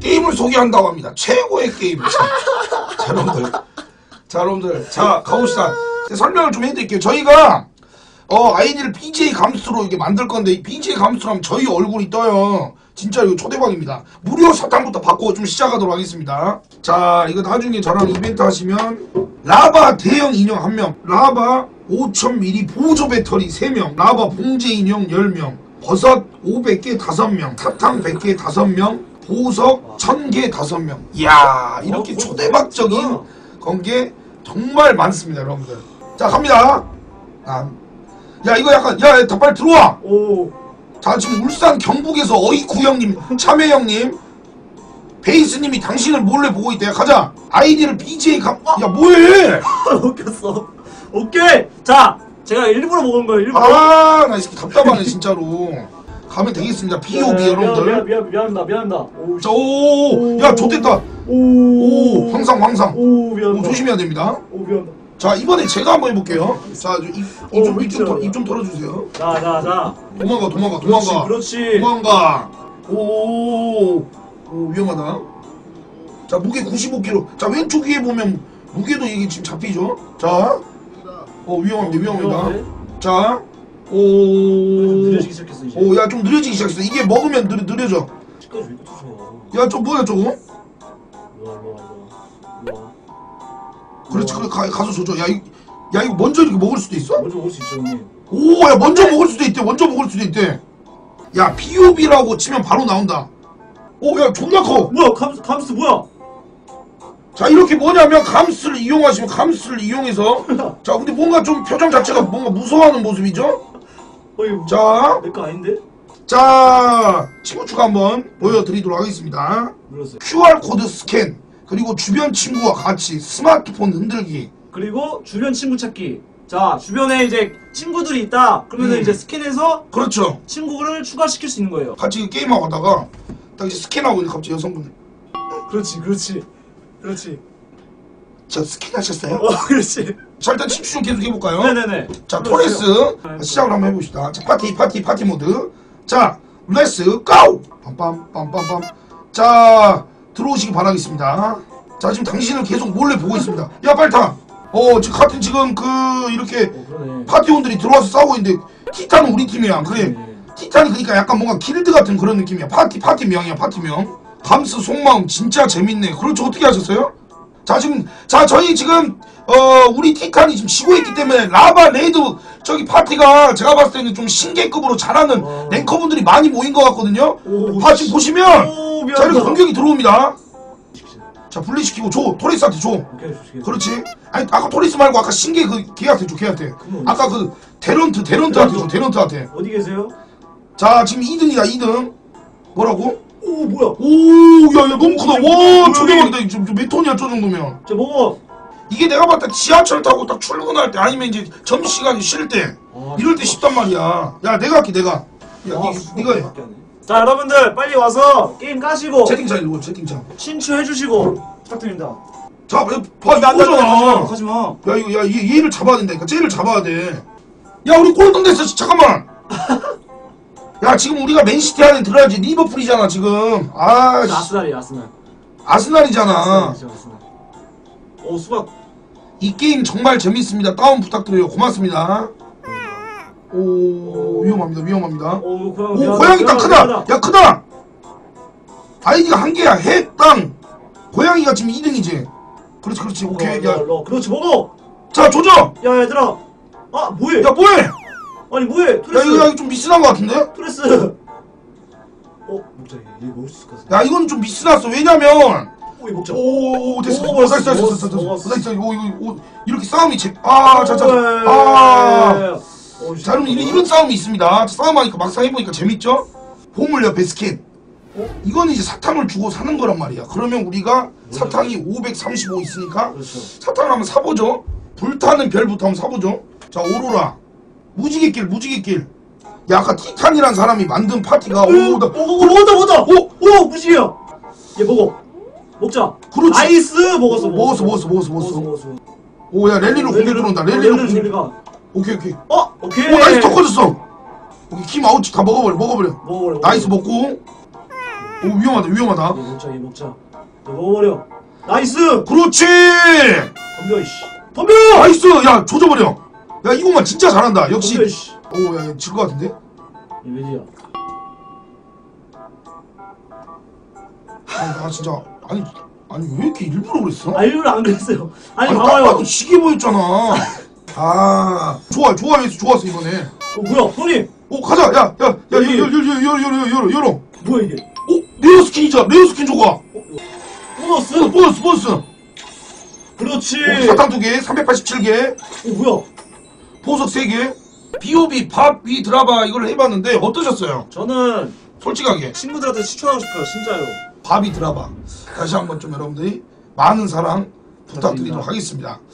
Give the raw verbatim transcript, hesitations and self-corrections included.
게임을 소개한다고 합니다. 최고의 게임. 자, 여러분들. 자, 여러분들. 자, 가봅시다. 설명을 좀 해드릴게요. 저희가, 어, 아이디를 비제이 감수로 이렇게 만들 건데, 비제이 감수로 하면 저희 얼굴이 떠요. 진짜 이거 초대박입니다. 무료 사탕부터 받고 좀 시작하도록 하겠습니다. 자, 이거 나중에 저랑 이벤트 하시면, 라바 대형 인형 한 명, 라바 오천 밀리리터 보조 배터리 세 명, 라바 봉제 인형 열 명, 버섯 오백 개 다섯 명, 사탕 백 개 다섯 명, 보석 천 개 다섯 명. 이야, 이렇게 초대박적인 관계 정말 많습니다, 여러분들. 자, 갑니다. 아, 야, 이거 약간, 야, 다 빨리 들어와. 오. 자, 지금 울산 경북에서 어이쿠 형님, 참외 형님, 베이스님이 당신을 몰래 보고 있대. 가자. 아이디를 비제이 감, 야, 뭐해? 웃겼어. 오케이. 자, 제가 일부러 먹은 거예요. 일부러. 아, 나 이 새끼 답답하네, 진짜로. 가면 되겠습니다. 비오비 네, 여러분들. 미안, 미안, 미안합니다, 미안합니다. 오, 자, 오, 야, 좋댔다. 오, 오, 황상, 황상. 오, 오, 미안합니다. 조심해야 됩니다. 오, 미안합니다. 자, 이번에 제가 한번 해볼게요. 자, 입, 입 좀, 입 좀, 털- 입 좀 털어주세요. 자, 자, 자. 도망가, 도망가, 그렇지, 도망가. 그렇지. 도망가. 오, 오, 위험하다. 자, 무게 구십오 킬로그램. 자, 왼쪽 위에 보면 무게도 이게 지금 잡히죠? 자, 어, 위험합니다, 위험합니다. 위험한데? 자, 오, 느려지기 시작했어 이제. 오, 야, 좀 느려지기 시작했어. 이게 먹으면 느려, 느려져. 끝까지 왜 이렇게 쳐? 야, 좀 뭐야, 저거? 일로와, 일로와, 일로와. 일로와. 그렇지, 그래, 가, 가서 줘줘. 야, 이, 야, 이거 먼저 이렇게 먹을 수도 있어? 먼저 먹을 수 있죠, 형님. 오, 야, 먼저 먹을 수도 있대. 먼저 먹을 수도 있대. 야, 비오비라고 치면 바로 나온다. 오, 야, 존나 커. 뭐야, 감스, 감스 뭐야? 자, 이렇게 뭐냐면 감스를 이용하시면 감스를 이용해서 자, 근데 뭔가 좀 표정 자체가 뭔가 무서워하는 모습이죠? 어이, 자, 내 거 아닌데? 자, 친구 추가 한번 보여드리도록 하겠습니다. 눌렀어요. 큐알코드 스캔, 그리고 주변 친구와 같이 스마트폰 흔들기. 그리고 주변 친구 찾기. 자, 주변에 이제 친구들이 있다. 그러면은 음. 이제 스캔해서 그렇죠. 친구를 추가시킬 수 있는 거예요. 같이 게임하고 하다가 딱 이제 스캔하고 있는 갑자기 여성분이. 그렇지, 그렇지, 그렇지. 자, 스캔하셨어요? 어, 그렇지. 자, 일단 친추 좀 계속 해볼까요? 네네네. 자, 그렇죠. 토레스 네. 시작을 한번 해봅시다. 자, 파티 파티 파티 모드. 자, 렛츠 고! 빰빰 빰빰빰. 자, 들어오시기 바라겠습니다. 자, 지금 당신을 계속 몰래 보고 있습니다. 야, 빨리 타. 어, 지금 같은 지금 그 이렇게 어, 그러네. 파티원들이 들어와서 싸우고 있는데 티탄은 우리 팀이야. 그래. 네. 티탄이 그러니까 약간 뭔가 길드 같은 그런 느낌이야. 파티 파티명이야, 파티명. 감스 속마음 진짜 재밌네. 그렇죠. 어떻게 하셨어요? 자, 지금 자, 저희 지금 어 우리 티탄이 지금 지고 있기 때문에 라바 레이드 저기 파티가 제가 봤을 때는 좀 신계급으로 잘하는 어. 랭커분들이 많이 모인 것 같거든요. 오, 봐, 지금 보시면 오, 자, 미안하다. 이렇게 공격이 들어옵니다. 자, 분리시키고 줘. 토리스한테 줘. 오케이, 좋지. 그렇지. 아니, 아까 토리스 말고 아까 신계 그 걔한테 줘, 걔한테. 아까 그 데런트 데런트한테 줘, 데런트한테. 어디 계세요? 자, 지금 이 등이다, 이 등. 뭐라고? 오, 뭐야? 오, 야, 야, 너무 크다. 와, 뭐야, 초대박이다. 이거 몇 톤이야, 저 정도면. 저 먹어. 이게 내가 봤을 때 지하철 타고 딱 출근할 때 아니면 이제 점심시간이 쉴 때 아, 이럴 때 쉽단 말이야. 야, 내가 할게, 내가. 야, 아, 니, 니가 해. 자, 여러분들 빨리 와서 게임 까시고 채팅창 일로 채팅창. 친추해주시고 부탁드립니다. 자, 야, 봐, 안 돼, 안 돼, 이거잖아. 가지 마. 야, 이거, 야, 얘, 얘를 잡아야 된다니까. 쟤를 잡아야 돼. 야, 우리 꼴등 됐어. 잠깐만. 야, 지금 우리가 맨시티 안에 들어야지. 리버풀이잖아, 지금. 아, 씨. 아스날이야, 아스날. 아스날이잖아. 아스날이죠, 아스날. 오, 수박. 이 게임 정말 재밌습니다. 다운 부탁드려요. 고맙습니다. 오, 위험합니다. 위험합니다. 오, 고양, 오, 미안하다, 고양이 딱 크다. 미안하다. 야, 크다. 아이디가 한 개야. 해, 땅. 고양이가 지금 이 등이지. 그렇지, 그렇지. 오케이. 일로 와, 야, 일로 와. 그렇지, 먹어. 자, 조져. 야, 얘들아. 아, 뭐해? 야, 뭐해? 아니, 뭐해? 야, 토레스. 이거, 야, 이거 좀 미스난 것 같은데? 토레스. 어, 먹자. 얘 먹을 수 있을 것 같아. 야, 이건 좀 미스났어. 왜냐면. 오, 이거 먹자. 오, 됐어. 오, 됐어, 됐어, 됐어, 먹었어, 됐어, 먹었어. 됐어. 됐어. 오, 이거, 오, 이렇게 싸움이 재, 아, 자, 자, 오, 아. 오, 자, 여러분, 이런, 이런 싸움이 있습니다. 싸움하니까 막상 해보니까 재밌죠? 보물 옆에 스킨. 어? 이거는 이제 사탕을 주고 사는 거란 말이야. 그러면 우리가 사탕이 오백삼십오 있으니까 그렇죠. 사탕을 한번 사보죠. 불타는 별부터 한번 사보죠. 자, 오로라. 무지개길, 무지개길. 야, 아까 티탄이란 사람이 만든 파티가 오, 나, 오, 오, 먹었다, 먹었다. 오! 오, 무시해요. 얘 먹어. 먹자. 그렇지. 나이스. 먹었어, 먹었어, 먹었어, 먹었어, 먹었어. 먹었어. 오, 야, 랠리로 공격 들어온다. 랠리로 랠리로 공격. 랠리가. 오케이, 오케이. 어, 오케이. 오, 나이스 더 커졌어. 오케이, 킴 아웃치 다 먹어버려, 먹어버려. 먹어버려. 나이스 먹고. 오 위험하다 위험하다. 이거 먹자 이거 먹자. 이거 먹어버려. 나이스. 그렇지. 덤벼 이씨. 덤벼. 나이스. 야 조져버려. 야 이것만 진짜 잘한다. 역시. 덤벼 이씨. 오야 질 것 같은데. 이 웬이야? 아, 나 진짜 아니 아니 왜 이렇게 일부러 그랬어? 아 일부러 안 그랬어요. 아니 아니 딱 봐봐요. 봐도 지게 보였잖아. 아 좋아 좋아했어 좋았어 이번에. 어 뭐야 형님? 오 가자 야야야 여기. 열어 열어 열어 열어 열어 열어. 뭐야 이게? 오 레어 스킨이잖아 레어 스킨 줘가. 보너스? 어, 보너스 보너스. 그렇지. 오, 사탕 두 개, 삼백팔십칠 개, 어 뭐야? 보석 세 개. 비오비 밥위 드라바 이걸 해봤는데 어떠셨어요? 저는 솔직하게 친구들한테 추천하고 싶어요 진짜요. 밥이 드라바 다시 한번 좀 여러분들이 많은 사랑 부탁드리도록 부탁드립니다. 하겠습니다.